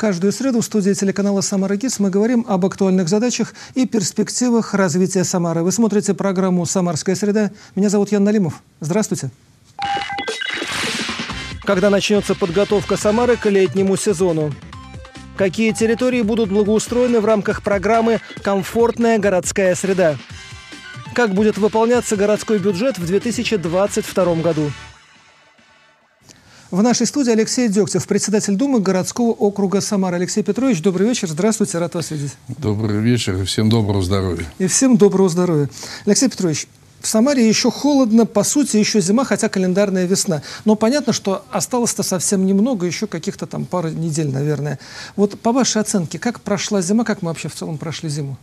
Каждую среду в студии телеканала «Самара ГИС» мы говорим об актуальных задачах и перспективах развития Самары. Вы смотрите программу «Самарская среда». Меня зовут Ян Налимов. Здравствуйте. Когда начнется подготовка Самары к летнему сезону? Какие территории будут благоустроены в рамках программы «Комфортная городская среда»? Как будет выполняться городской бюджет в 2022 году? В нашей студии Алексей Дегтев, председатель Думы городского округа Самара. Алексей Петрович, добрый вечер. Здравствуйте, рад вас видеть. Добрый вечер и всем доброго здоровья. И всем доброго здоровья. Алексей Петрович, в Самаре еще холодно, по сути, еще зима, хотя календарная весна. Но понятно, что осталось-то совсем немного, еще каких-то там пару недель, наверное. Вот по вашей оценке, как прошла зима, как мы вообще в целом прошли зиму?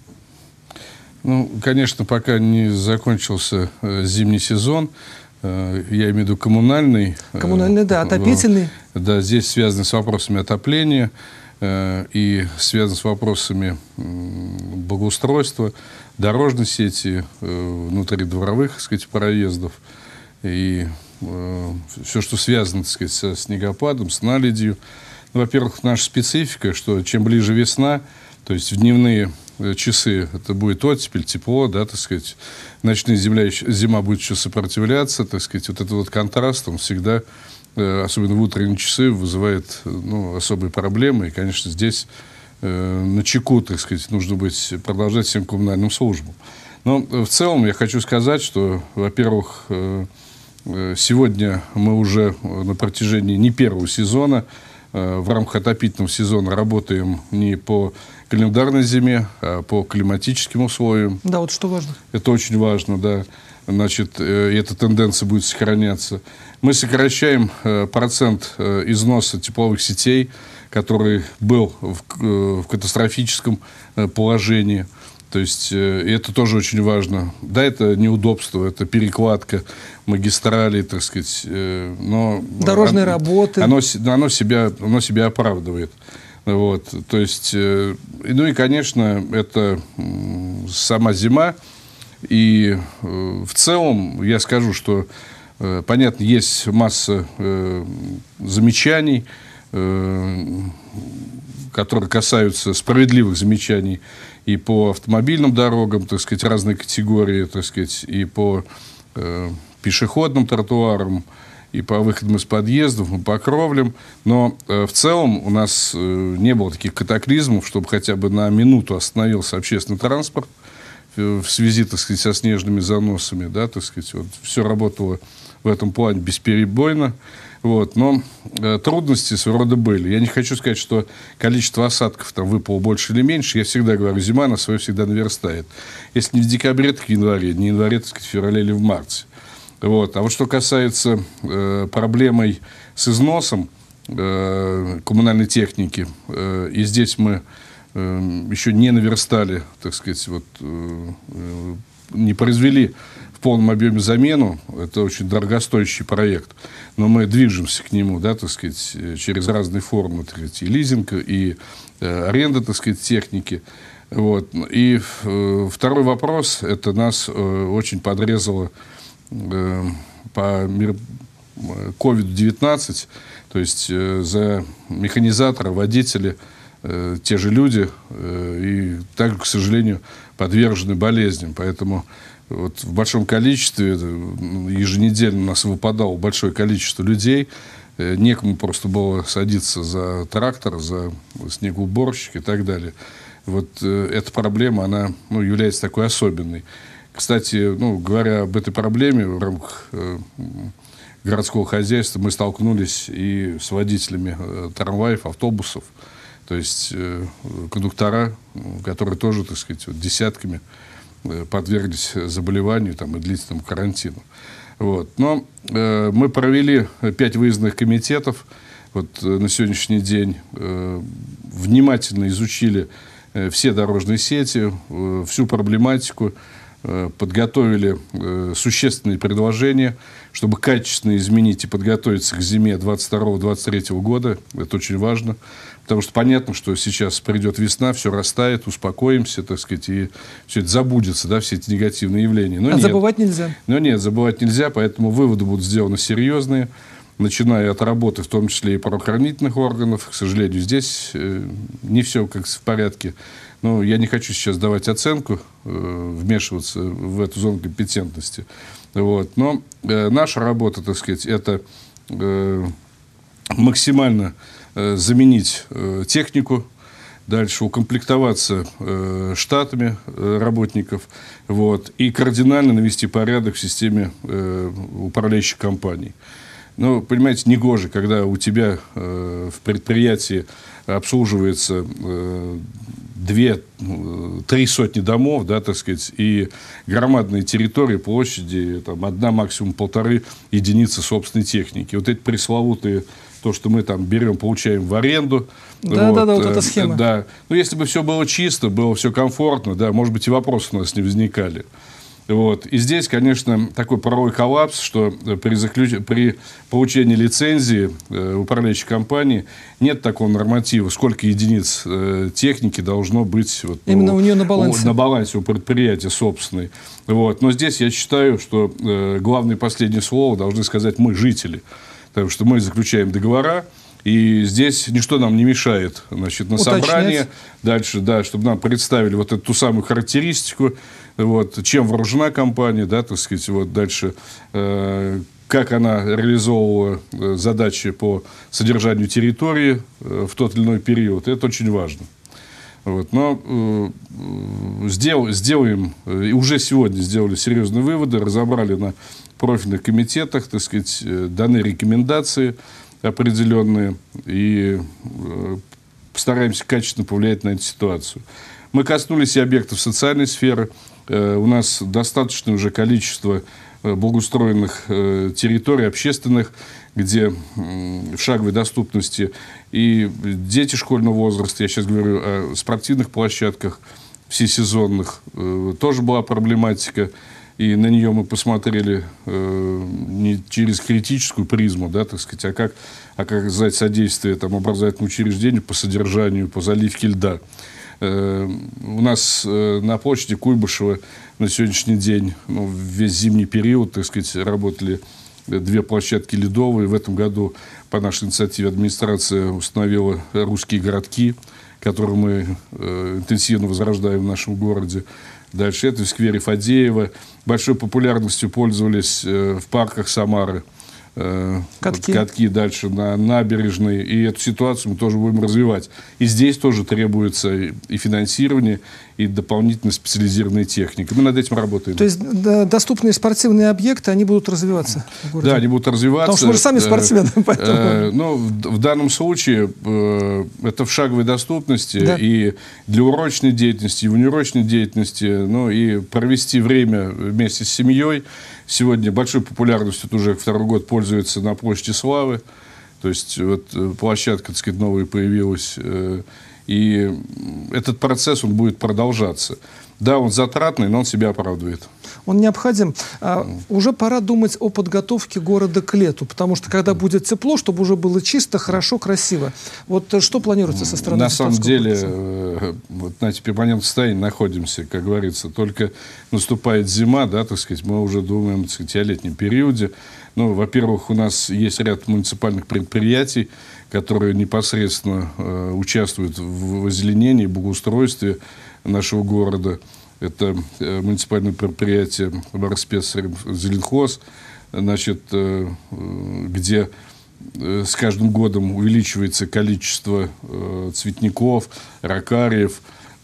Ну, конечно, пока не закончился зимний сезон, я имею в виду коммунальный. Коммунальный, да, отопительный. Да, здесь связано с вопросами отопления и связано с вопросами благоустройства, дорожной сети, внутридворовых, так сказать, проездов. И все, что связано, так сказать, со снегопадом, с наледью. Ну, во-первых, наша специфика, что чем ближе весна, то есть в дневные часы это будет оттепель, тепло, да, так сказать, ночная зима будет еще сопротивляться, так сказать, вот этот вот контраст, он всегда, особенно в утренние часы, вызывает, особые проблемы, и, конечно, здесь начеку, так сказать, нужно быть, продолжать всем коммунальным службам. Но в целом я хочу сказать, что, во-первых, сегодня мы уже на протяжении не первого сезона в рамках отопительного сезона работаем не по календарной зиме, а по климатическим условиям. Да, вот что важно. Это очень важно, да. Значит, эта тенденция будет сохраняться. Мы сокращаем процент износа тепловых сетей, который был в катастрофическом положении. То есть это тоже очень важно. Да, это неудобство, это перекладка магистралей, так сказать. Но дорожные работы. Оно себя оправдывает. Вот, то есть, ну и, конечно, это сама зима. И в целом я скажу, что, понятно, есть масса замечаний, которые касаются справедливых замечаний и по автомобильным дорогам, так сказать, разной категории, так сказать, и по пешеходным тротуарам, и по выходам из подъездов, и по кровлям. Но в целом у нас не было таких катаклизмов, чтобы хотя бы на минуту остановился общественный транспорт в связи, так сказать, со снежными заносами. Да, так сказать, вот, все работало в этом плане бесперебойно. Вот, но трудности своего рода были. Я не хочу сказать, что количество осадков там выпало больше или меньше. Я всегда говорю, зима на свое всегда наверстает. Если не в декабре, так в январе. Не в январе, так сказать, в феврале или в марте. Вот. А вот что касается проблемой с износом коммунальной техники, и здесь мы еще не наверстали, так сказать, вот, не произвели в полном объеме замену. Это очень дорогостоящий проект, но мы движемся к нему, да, так сказать, через разные формы, так сказать, и лизинга, и аренда, так сказать, техники. Вот. И второй вопрос, это нас очень подрезало по COVID-19, то есть за механизатора, водители, те же люди, и также, к сожалению, подвержены болезням. Поэтому вот в большом количестве, еженедельно у нас выпадало большое количество людей, некому просто было садиться за трактор, за снегоуборщик и так далее. Вот эта проблема, она является такой особенной. Кстати, говоря об этой проблеме, в рамках городского хозяйства мы столкнулись и с водителями трамваев, автобусов, то есть кондуктора, которые тоже, так сказать, вот, десятками подверглись заболеванию там, и длительному карантину. Вот. Но мы провели 5 выездных комитетов. Вот, на сегодняшний день внимательно изучили все дорожные сети, всю проблематику, подготовили существенные предложения, чтобы качественно изменить и подготовиться к зиме 2022-2023 года. Это очень важно. Потому что понятно, что сейчас придет весна, все растает, успокоимся, так сказать, и все это забудется, да, все эти негативные явления. Но забывать нельзя. Но нет, забывать нельзя, поэтому выводы будут сделаны серьезные. начиная от работы, в том числе и правоохранительных органов. К сожалению, здесь не все как в порядке. Но я не хочу сейчас давать оценку, вмешиваться в эту зону компетентности. Вот. Но наша работа, так сказать, это максимально заменить технику, дальше укомплектоваться штатами работников, вот, и кардинально навести порядок в системе управляющих компаний. Ну, понимаете, негоже, когда у тебя в предприятии обслуживается 2-3 сотни домов, да, так сказать, и громадные территории, площади, там, 1, максимум 1,5 единицы собственной техники. Вот эти пресловутые, то, что мы там берем, получаем в аренду. Да, вот эта схема. Да. Ну, если бы все было чисто, было все комфортно, да, может быть, и вопросы у нас не возникали. Вот. И здесь, конечно, такой правовой коллапс, что при получении лицензии управляющей компании нет такого норматива, сколько единиц техники должно быть вот, именно у нее на балансе. На балансе у предприятия собственной. Вот. Но здесь я считаю, что главное и последнее слово должны сказать мы, жители. Потому что мы заключаем договора, и здесь ничто нам не мешает, значит, на собрание дальше, да, чтобы нам представили вот эту ту самую характеристику, вот, чем вооружена компания, да, так сказать, вот дальше, как она реализовывала задачи по содержанию территории в тот или иной период. Это очень важно. Вот, но сделаем, и уже сегодня сделали серьезные выводы, разобрали на профильных комитетах, так сказать, даны рекомендации определенные и постараемся качественно повлиять на эту ситуацию. Мы коснулись и объектов социальной сферы. У нас достаточное уже количество благоустроенных территорий общественных, где в шаговой доступности и дети школьного возраста, я сейчас говорю о спортивных площадках всесезонных, тоже была проблематика. И на нее мы посмотрели не через критическую призму, да, так сказать, а как оказать содействие там, образовательному учреждению по содержанию, по заливке льда. У нас на площади Куйбышева на сегодняшний день, ну, весь зимний период, так сказать, работали 2 площадки ледовые. В этом году по нашей инициативе администрация установила русские городки, которые мы интенсивно возрождаем в нашем городе. Дальше это в сквере Фадеева. Большой популярностью пользовались в парках Самары. Катки дальше на набережной. И эту ситуацию мы тоже будем развивать. И здесь тоже требуется и финансирование, и дополнительная специализированная техника. Мы над этим работаем. То есть доступные спортивные объекты, они будут развиваться в городе? Да, они будут развиваться. Потому что мы же сами спортсмены. Поэтому... Ну, в данном случае это в шаговой доступности, да, и для урочной деятельности, и в неурочной деятельности, ну, и провести время вместе с семьей. Сегодня большой популярностью уже 2-й год пользуется на площади Славы. То есть вот площадка, так сказать, новая появилась. И этот процесс, он будет продолжаться. Да, он затратный, но он себя оправдывает. Он необходим. Уже пора думать о подготовке города к лету, потому что когда будет тепло, чтобы уже было чисто, хорошо, красиво. Вот что планируется со стороны? На самом деле, вот на перманентном состоянии находимся, как говорится. Только наступает зима, да, так сказать, мы уже думаем, так сказать, о летнем периоде. Ну, во-первых, у нас есть ряд муниципальных предприятий, которые непосредственно участвуют в озеленении, благоустройстве нашего города. Это муниципальное предприятие Борспецзеленхоз, значит, где с каждым годом увеличивается количество цветников, ракариев,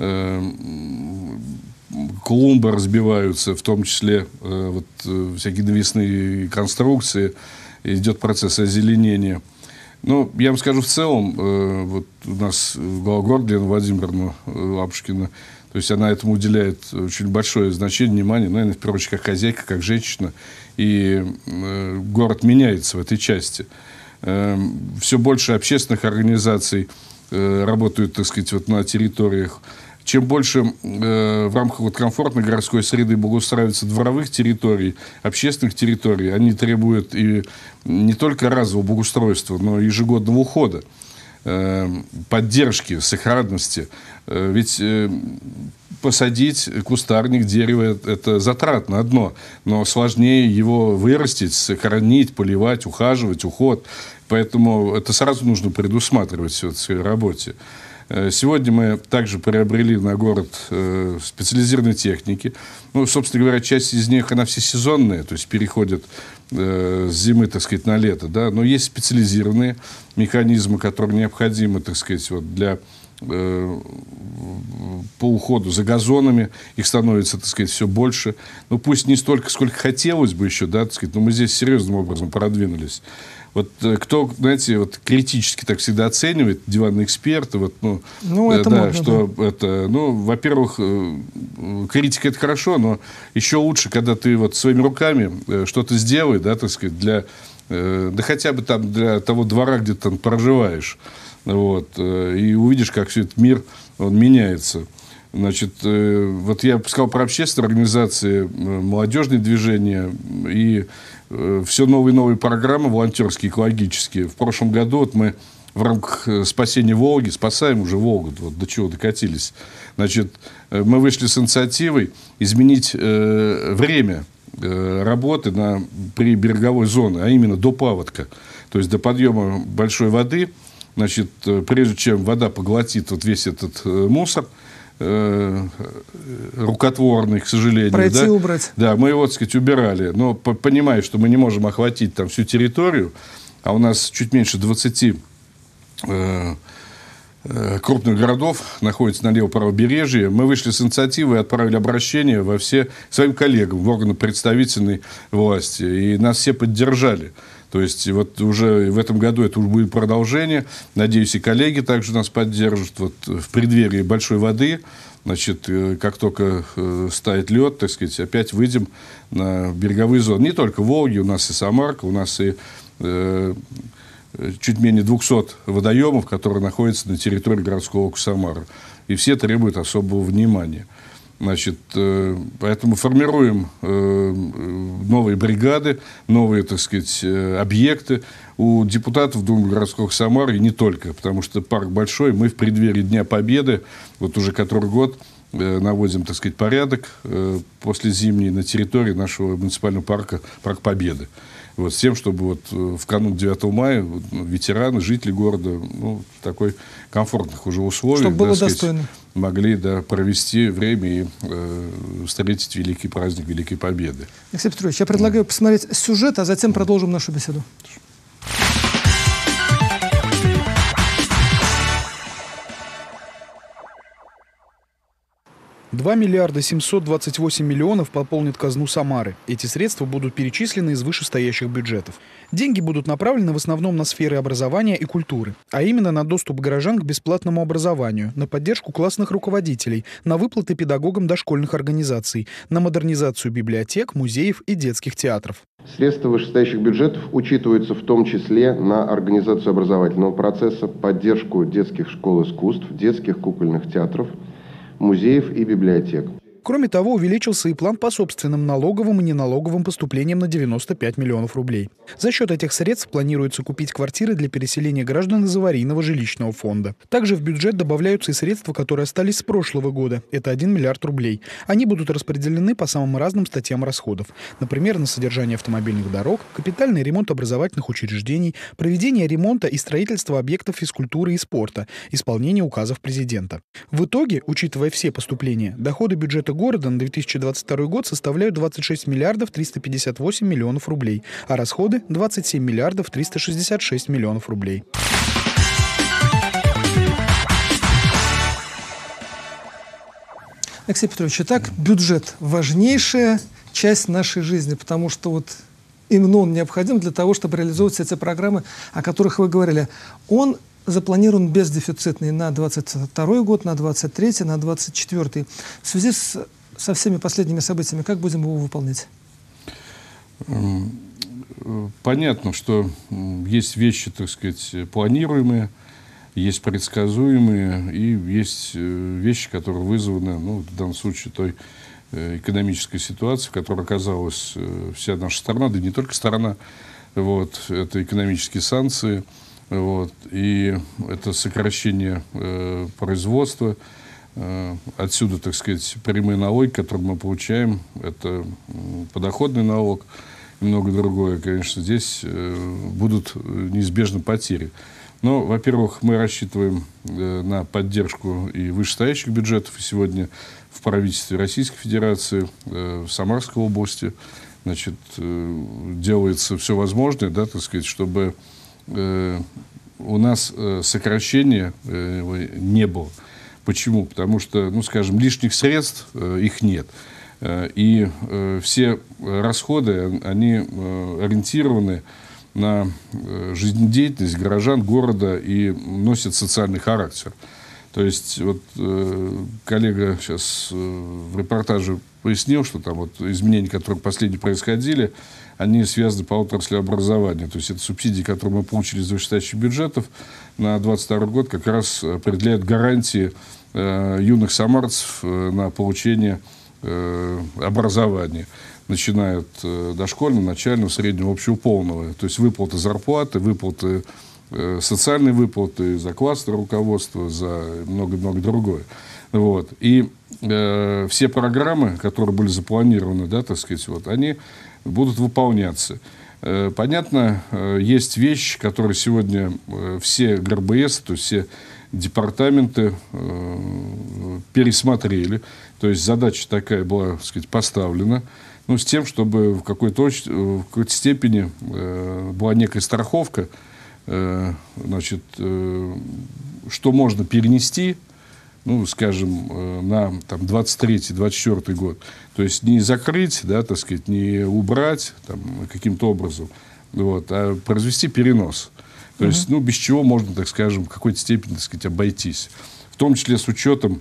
клумбы разбиваются, в том числе вот, всякие навесные конструкции, идет процесс озеленения. Ну, я вам скажу, в целом, вот у нас глава города Лена Владимировна Лапушкина, то есть она этому уделяет очень большое значение, внимание, наверное, в первую очередь, как хозяйка, как женщина, и город меняется в этой части. Все больше общественных организаций работают, так сказать, вот на территориях. Чем больше в рамках вот комфортной городской среды благоустраивается дворовых территорий, общественных территорий, они требуют и не только разового благоустройства, но и ежегодного ухода. поддержки, сохранности. Ведь посадить кустарник, дерево – это затратно одно, но сложнее его вырастить, сохранить, поливать, ухаживать, уход. Поэтому это сразу нужно предусматривать все в своей работе. Сегодня мы также приобрели на город специализированные техники. Ну, собственно говоря, часть из них, она всесезонная, то есть переходит с зимы, так сказать, на лето. Да? Но есть специализированные механизмы, которые необходимы, так сказать, вот для по уходу за газонами. Их становится, так сказать, все больше. Ну, пусть не столько, сколько хотелось бы еще, да, так сказать, но мы здесь серьезным образом продвинулись. Вот кто, знаете, вот критически так всегда оценивает, диванные эксперты, вот, это да, можно, что это, во-первых, критика – это хорошо, но еще лучше, когда ты вот своими руками что-то сделай, да, так сказать, да хотя бы там для того двора, где ты там проживаешь, вот, и увидишь, как все этот мир, он меняется. Значит, вот я сказал про общественные организации, молодежные движения и все новые и новые программы волонтерские, экологические. В прошлом году вот мы в рамках спасения Волги, спасаем уже Волгу, вот до чего докатились. Значит, мы вышли с инициативой изменить время работы при береговой зоне, а именно до паводка, то есть до подъема большой воды. Значит, прежде чем вода поглотит вот весь этот мусор, рукотворный, к сожалению. Пройти, да? убрать. Да, мы его, так сказать, убирали. Но понимая, что мы не можем охватить там всю территорию, а у нас чуть меньше 20 крупных городов находится на левом правобережье, мы вышли с инициативой и отправили обращение во все своим коллегам в органы представительной власти. И нас все поддержали. То есть, вот уже в этом году это уже будет продолжение. Надеюсь, и коллеги также нас поддержат. Вот в преддверии большой воды, значит, как только стает лед, так сказать, опять выйдем на береговые зоны. Не только Волги, у нас и Самарка, у нас и чуть менее 200 водоемов, которые находятся на территории городского округа Самара. И все требуют особого внимания. Значит, поэтому формируем новые бригады, новые, так сказать, объекты у депутатов Думы городского Самары, и не только, потому что парк большой. Мы в преддверии Дня Победы, вот уже который год, наводим, так сказать, порядок после зимней на территории нашего муниципального парка, парк Победы. Вот, с тем, чтобы вот в канун 9 мая ветераны, жители города, в такой комфортных уже условиях, чтобы было сказать, достойно, могли провести время и встретить великий праздник Великой Победы. Алексей Петрович, я предлагаю посмотреть сюжет, а затем продолжим нашу беседу. 2 миллиарда 728 миллионов пополнит казну Самары. Эти средства будут перечислены из вышестоящих бюджетов. Деньги будут направлены в основном на сферы образования и культуры, а именно на доступ горожан к бесплатному образованию, на поддержку классных руководителей, на выплаты педагогам дошкольных организаций, на модернизацию библиотек, музеев и детских театров. Средства вышестоящих бюджетов учитываются в том числе на организацию образовательного процесса, поддержку детских школ искусств, детских кукольных театров, музеев и библиотек. Кроме того, увеличился и план по собственным налоговым и неналоговым поступлениям на 95 миллионов рублей. За счет этих средств планируется купить квартиры для переселения граждан из аварийного жилищного фонда. Также в бюджет добавляются и средства, которые остались с прошлого года. Это 1 миллиард рублей. Они будут распределены по самым разным статьям расходов. Например, на содержание автомобильных дорог, капитальный ремонт образовательных учреждений, проведение ремонта и строительство объектов физкультуры и спорта, исполнение указов президента. В итоге, учитывая все поступления, доходы бюджета города на 2022 год составляют 26 миллиардов 358 миллионов рублей, а расходы – 27 миллиардов 366 миллионов рублей. Алексей Петрович, итак, бюджет – важнейшая часть нашей жизни, потому что вот именно он необходим для того, чтобы реализовывать эти программы, о которых вы говорили. Он запланирован бездефицитный на 2022 год, на 2023, на 2024. В связи со всеми последними событиями, как будем его выполнять? Понятно, что есть вещи, так сказать, планируемые, есть предсказуемые, и есть вещи, которые вызваны, в данном случае, той экономической ситуацией, в которой оказалась вся наша страна, да и не только страна. Вот, это экономические санкции, Вот. И это сокращение производства. Отсюда, так сказать, прямые налоги, которые мы получаем, это подоходный налог и много другое. Конечно, здесь будут неизбежны потери. Но, во-первых, мы рассчитываем на поддержку и вышестоящих бюджетов. И сегодня в правительстве Российской Федерации, в Самарской области, значит, делается все возможное, да, так сказать, чтобы у нас сокращения не было. Почему? Потому что, ну, скажем, лишних средств их нет. И все расходы, они ориентированы на жизнедеятельность горожан города и носят социальный характер. То есть, вот коллега сейчас в репортаже пояснил, что там вот изменения, которые последние происходили, они связаны по отрасли образования. То есть, это субсидии, которые мы получили из вышестоящих бюджетов на 2022 год, как раз определяют гарантии юных самарцев на получение образования. Начиная от дошкольного, начального, среднего, общего, полного. То есть, выплаты зарплаты, выплаты, социальные выплаты за классное руководство, за много-много другое. Вот. И все программы, которые были запланированы, да, так сказать, вот, они будут выполняться. Понятно, есть вещи, которые сегодня все ГРБС, то есть все департаменты пересмотрели. То есть задача такая была, так сказать, поставлена. Ну, с тем, чтобы в какой-то степени была некая страховка, значит, что можно перенести, ну, скажем, на 23-24 год. То есть не закрыть, да, так сказать, не убрать там, каким-то образом, вот, а произвести перенос. То есть, ну, без чего можно, так скажем, в какой-то степени, так сказать, обойтись. В том числе с учетом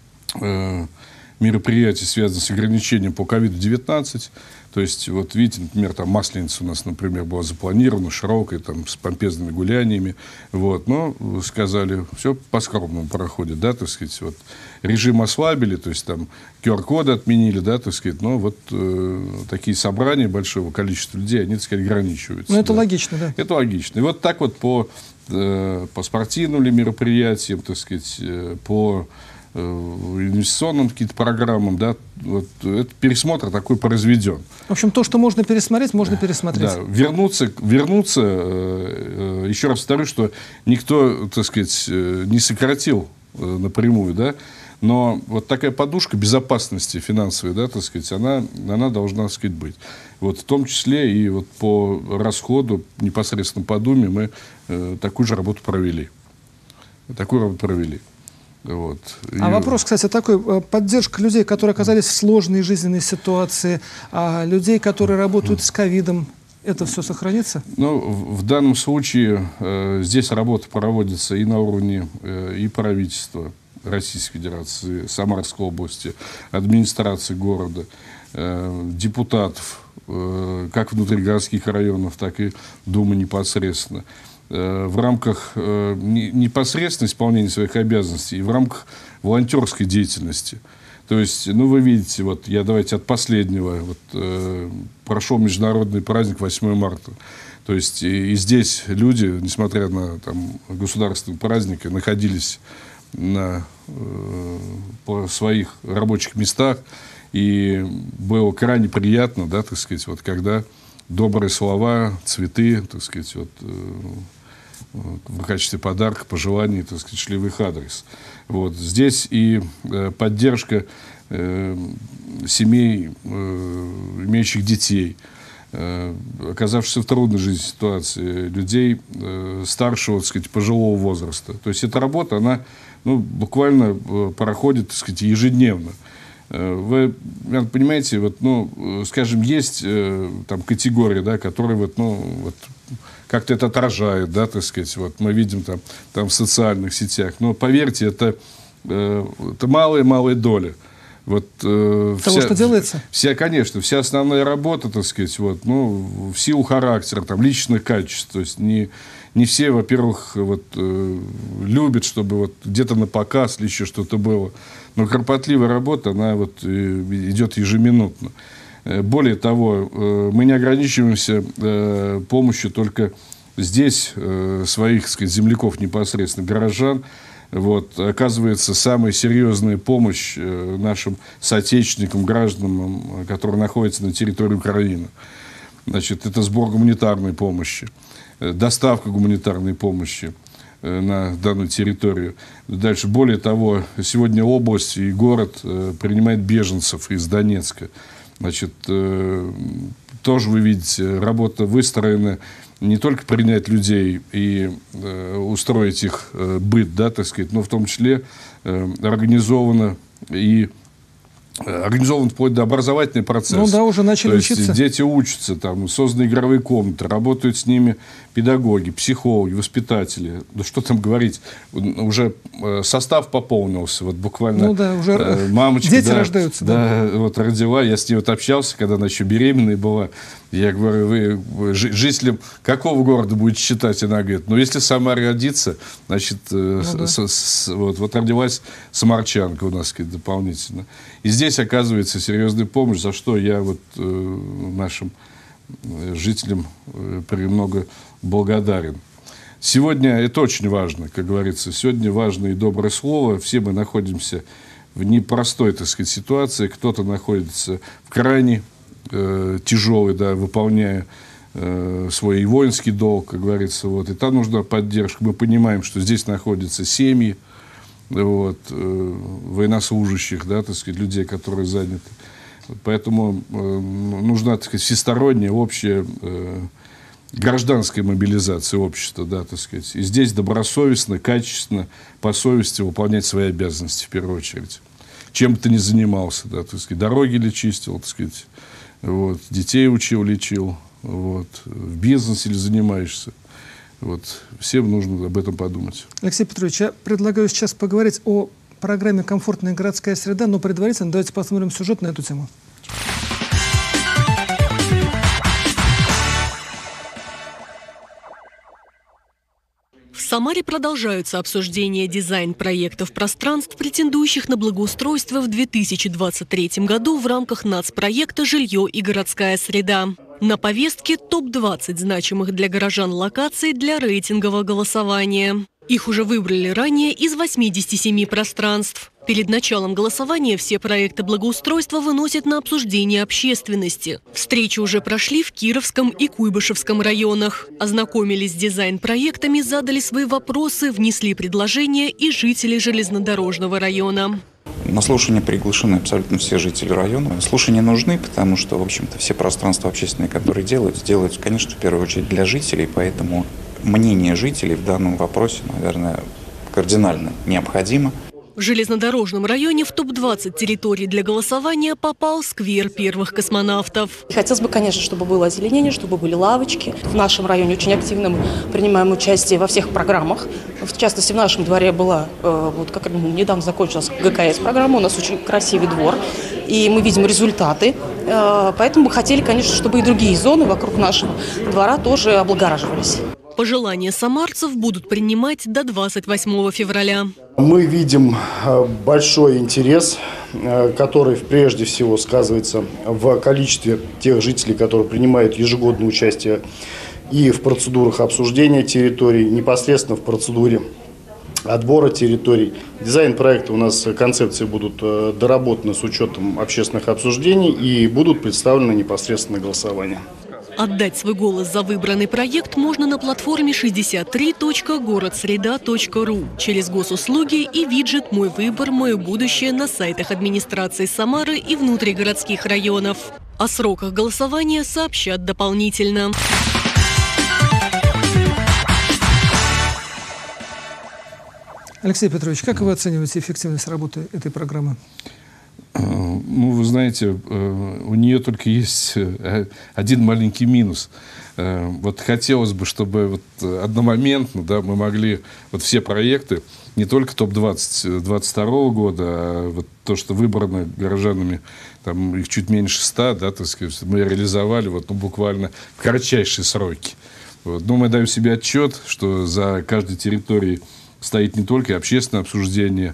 мероприятий, связанных с ограничением по COVID-19. То есть, вот видите, например, там Масленица у нас, например, была запланирована, широкая, там, с помпезными гуляниями. Вот, но сказали, все по-скромному проходит, да, так сказать. Вот, режим ослабили, то есть, там, QR-коды отменили, да, так сказать. Но вот такие собрания большого количества людей, они, так сказать, ограничиваются. Ну, это да. логично, да. Это логично. И вот так вот по спортивным мероприятиям, так сказать, по инвестиционным каким-то программам, да, вот этот пересмотр такой произведен. В общем, то, что можно пересмотреть, можно пересмотреть. Да, вернуться, еще раз повторю, что никто, так сказать, не сократил напрямую, да, но вот такая подушка безопасности финансовой, да, так сказать, она должна, так сказать, быть. Вот в том числе и вот по расходу, непосредственно по Думе, мы такую же работу провели. Вот. Вопрос, кстати, такой. Поддержка людей, которые оказались в сложной жизненной ситуации, людей, которые работают с ковидом, это все сохранится? Ну, в данном случае здесь работа проводится и на уровне и правительства Российской Федерации, Самарской области, администрации города, депутатов, как внутригородских районов, так и Думы непосредственно. В рамках непосредственно исполнения своих обязанностей и в рамках волонтерской деятельности. То есть, ну, вы видите, вот я давайте от последнего, вот прошел международный праздник 8 марта. То есть, и здесь люди, несмотря на там, государственные праздники, находились по своих рабочих местах. И было крайне приятно, да, так сказать, вот когда добрые слова, цветы, так сказать, вот, в качестве подарка, пожеланий, так сказать, шли в их адрес. Вот. Здесь и поддержка семей, имеющих детей, оказавшихся в трудной жизненной ситуации, людей старшего, так сказать, пожилого возраста. То есть эта работа, она буквально проходит, так сказать, ежедневно. Вы понимаете, вот, скажем, есть там категории, да, которые вот, как-то это отражают, да, так сказать, вот мы видим там в социальных сетях. Но поверьте, это малая доля. Вот, того, что делается? Конечно, вся основная работа, так сказать, вот, в силу характера, там, личных качеств. То есть не все, во-первых, вот, любят, чтобы вот где-то на показ или еще что-то было. Но кропотливая работа, она вот идет ежеминутно. Более того, мы не ограничиваемся помощью только здесь своих, так сказать, земляков непосредственно, горожан, вот, оказывается самая серьезная помощь нашим соотечественникам, гражданам, которые находятся на территории Украины. Значит, это сбор гуманитарной помощи, доставка гуманитарной помощи на данную территорию. Дальше, более того, сегодня область и город принимает беженцев из Донецка. Значит, тоже вы видите, работа выстроена не только принять людей и устроить их быт, да, так сказать, но в том числе организован вплоть до образовательный процесс. Ну да, уже начали учиться. Дети учатся, там, созданы игровые комнаты, работают с ними педагоги, психологи, воспитатели. Да что там говорить, уже состав пополнился. Вот буквально ну да, уже мамочка, дети рождаются. Да, вот родила, я с ней вот общался, когда она еще беременной была. Я говорю, вы жителям какого города будете считать? Она говорит, ну, если сама родится, значит, вот родилась самарчанка у нас, сказать, дополнительно. И здесь оказывается серьезная помощь, за что я вот нашим жителям премного благодарен. Сегодня это очень важно, как говорится, сегодня важно и доброе слово. Все мы находимся в непростой, так сказать, ситуации. Кто-то находится в крайне тяжелый, да, выполняя свой воинский долг, как говорится. Вот. И там нужна поддержка. Мы понимаем, что здесь находятся семьи, вот, военнослужащих, да, так сказать, людей, которые заняты. Вот, поэтому нужна, так сказать, всесторонняя, общая гражданская мобилизация общества, да, так сказать. И здесь добросовестно, качественно, по совести выполнять свои обязанности в первую очередь. Чем бы ты ни занимался, да, так сказать, дороги ли чистил, так сказать, вот, детей учил, лечил, вот, в бизнесе ли занимаешься. Вот, всем нужно об этом подумать. Алексей Петрович, я предлагаю сейчас поговорить о программе «Комфортная городская среда», но предварительно давайте посмотрим сюжет на эту тему. В Самаре продолжаются обсуждения дизайн-проектов пространств, претендующих на благоустройство в 2023 году в рамках нацпроекта «Жилье и городская среда». На повестке топ-20 значимых для горожан локаций для рейтингового голосования. Их уже выбрали ранее из 87 пространств. Перед началом голосования все проекты благоустройства выносят на обсуждение общественности. Встречи уже прошли в Кировском и Куйбышевском районах. Ознакомились с дизайн-проектами, задали свои вопросы, внесли предложения и жители железнодорожного района. На слушание приглашены абсолютно все жители района. Слушания нужны, потому что, в общем-то, все пространства общественные, которые делают, конечно, в первую очередь для жителей, поэтому мнение жителей в данном вопросе, наверное, кардинально необходимо. В железнодорожном районе в топ-20 территорий для голосования попал сквер первых космонавтов. Хотелось бы, конечно, чтобы было озеленение, чтобы были лавочки. В нашем районе очень активно мы принимаем участие во всех программах. В частности, в нашем дворе была, вот как недавно закончилась ГКС-программа, у нас очень красивый двор, и мы видим результаты. Поэтому мы хотели, конечно, чтобы и другие зоны вокруг нашего двора тоже облагораживались. Пожелания самарцев будут принимать до 28 февраля. Мы видим большой интерес, который прежде всего сказывается в количестве тех жителей, которые принимают ежегодное участие и в процедурах обсуждения территорий, непосредственно в процедуре отбора территорий. Дизайн проекта у нас, концепции будут доработаны с учетом общественных обсуждений и будут представлены непосредственно на голосование. Отдать свой голос за выбранный проект можно на платформе 63.городсреда.ру через госуслуги и виджет «Мой выбор, мое будущее» на сайтах администрации Самары и внутригородских районов. О сроках голосования сообщат дополнительно. Алексей Петрович, как вы оцениваете эффективность работы этой программы? Ну, вы знаете, у нее только есть один маленький минус. Вот хотелось бы, чтобы вот одномоментно, да, мы могли вот все проекты, не только топ-20 22 года, а вот то, что выбрано горожанами, там их чуть меньше 100, да, так сказать, мы реализовали вот, ну, буквально в кратчайшие сроки. Вот. Но мы даем себе отчет, что за каждой территорией стоит не только общественное обсуждение,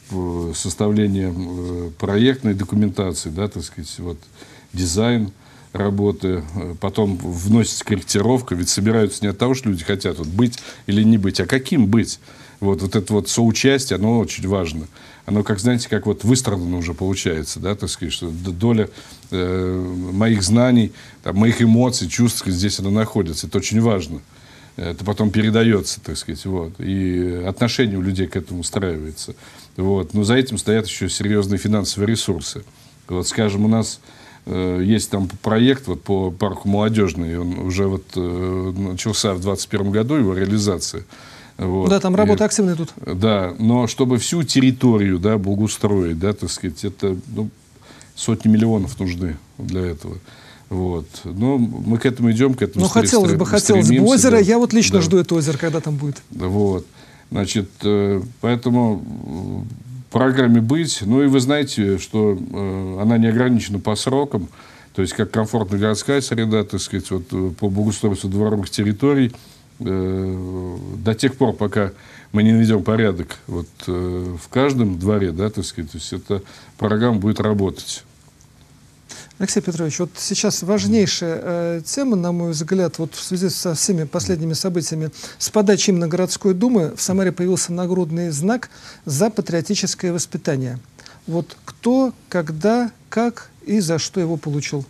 составление проектной документации, да, так сказать, вот, дизайн, работы, потом вносится корректировка, ведь собираются не от того, что люди хотят вот быть или не быть, а каким быть. Вот это вот соучастие, оно очень важно. Оно, как, знаете, как вот выстрадано уже получается, да, так сказать, что доля моих знаний, там, моих эмоций, чувств здесь она находится. Это очень важно. Это потом передается, так сказать, вот. И отношение у людей к этому устраивается. Вот. Но за этим стоят еще серьезные финансовые ресурсы. Вот, скажем, у нас есть там проект вот, по парку Молодежный, он уже вот, начался в 2021 году, его реализация. Вот. Да, там работа активная тут. Да, но чтобы всю территорию, да, благоустроить, да, так сказать, это сотни миллионов нужны для этого. Вот. Но мы к этому идем, к этому Ну, хотелось бы озеро. Да. Я вот лично жду это озеро, когда там будет. Вот. Значит, поэтому в программе быть. Ну, и вы знаете, что она не ограничена по срокам. То есть, как комфортная городская среда, так сказать, вот, по благоустройству дворовых территорий, до тех пор, пока мы не наведем порядок вот, в каждом дворе, да, так сказать, то есть эта программа будет работать. Алексей Петрович, вот сейчас важнейшая тема, на мой взгляд, вот в связи со всеми последними событиями, с подачи именно городской думы в Самаре появился нагрудный знак за патриотическое воспитание. Вот кто, когда, как и за что его получил?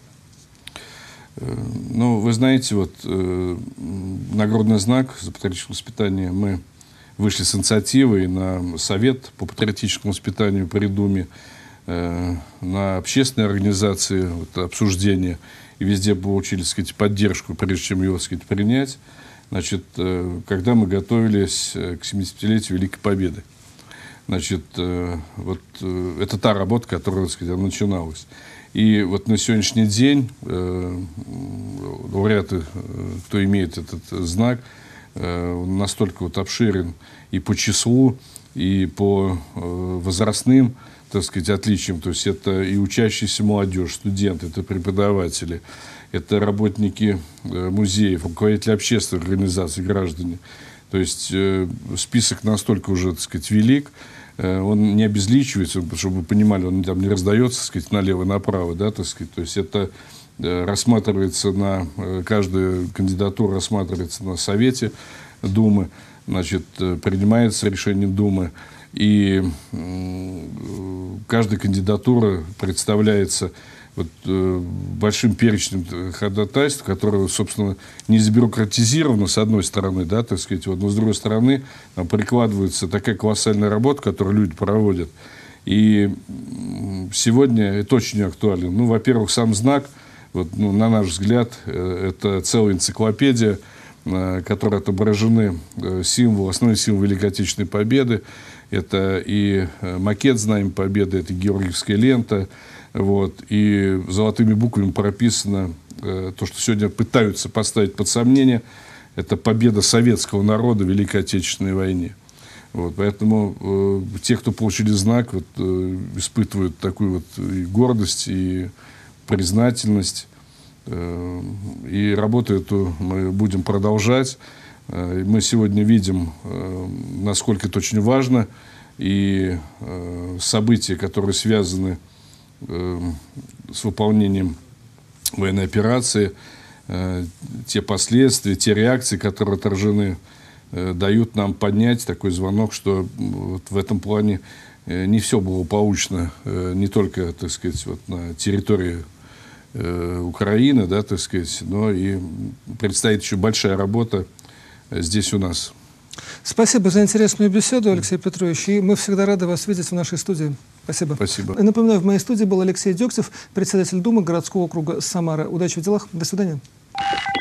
Ну, вы знаете, вот нагрудный знак за патриотическое воспитание мы вышли с инициативой на совет по патриотическому воспитанию при Думе, на общественные организации, вот, обсуждения, и везде получили, так сказать, поддержку, прежде чем его, так сказать, принять. Значит, когда мы готовились к 75-летию Великой Победы. Значит, вот это та работа, которая, так сказать, начиналась. И вот на сегодняшний день лауреаты, кто имеет этот знак, настолько вот обширен и по числу, и по возрастным, так сказать, отличиям. То есть это и учащаяся молодежь, студенты, это преподаватели, это работники музеев, руководители общественных организаций, граждане. То есть список настолько уже, так сказать, велик. Он не обезличивается, чтобы вы понимали, он там не раздается, так сказать, налево и направо, да, так сказать. То есть это рассматривается на, каждая кандидатура рассматривается на Совете Думы, значит, принимается решением Думы, и каждая кандидатура представляется вот, большим перечнем ходатайств, которые, собственно, не забюрократизированы, с одной стороны, да, так сказать, вот, но с другой стороны там прикладывается такая колоссальная работа, которую люди проводят. И сегодня это очень актуально. Ну, во-первых, сам знак, вот, ну, на наш взгляд, это целая энциклопедия, в которой отображены символы, основные символы Великой Отечественной Победы. Это и макет Знамени Победы, это Георгиевская лента. Вот, и золотыми буквами прописано то, что сегодня пытаются поставить под сомнение, это победа советского народа в Великой Отечественной войне. Вот, поэтому те, кто получили знак, вот, испытывают такую вот и гордость, и признательность. И работу эту мы будем продолжать. Мы сегодня видим, насколько это очень важно, и события, которые связаны с выполнением военной операции, те последствия, те реакции, которые отражены, дают нам поднять такой звонок, что вот в этом плане не все было получено, не только, так сказать, вот на территории Украины, да, так сказать, но и предстоит еще большая работа здесь у нас. Спасибо за интересную беседу, Алексей Петрович. И мы всегда рады вас видеть в нашей студии. Спасибо. Спасибо. И напоминаю, в моей студии был Алексей Дегтев, председатель Думы городского округа Самара. Удачи в делах. До свидания.